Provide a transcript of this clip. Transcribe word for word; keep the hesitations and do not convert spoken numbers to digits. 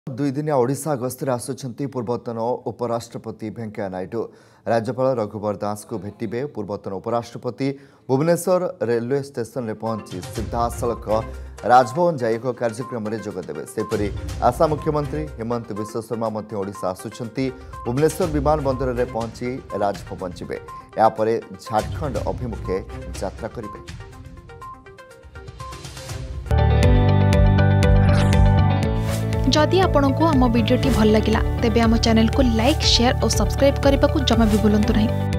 दुई दिनिया ओडिशा गस्तर आसुछंती पूर्वतन उपराष्ट्रपति वेंकैया नायडू। राज्यपाल रघुवर दास को भेटिबे। पूर्वतन उपराष्ट्रपति भुवनेश्वर रेलवे स्टेशन में पहुंची सीधा सड़क राजभवन जाई एक कार्यक्रम में जोगदेवे। सेपरि आसाम मुख्यमंत्री हेमंत विश्व शर्मा मध्य ओडिशा आसुछंती। भुवनेश्वर विमान बंदर में पहुंची राजभवन जिबे। यापर झारखंड अभिमुखे यात्रा करिवे। जदि आपंक आम भिडी भल लगा तेब आम चैनल को लाइक शेयर और सब्सक्राइब करने को जमा भी भूलु नहीं।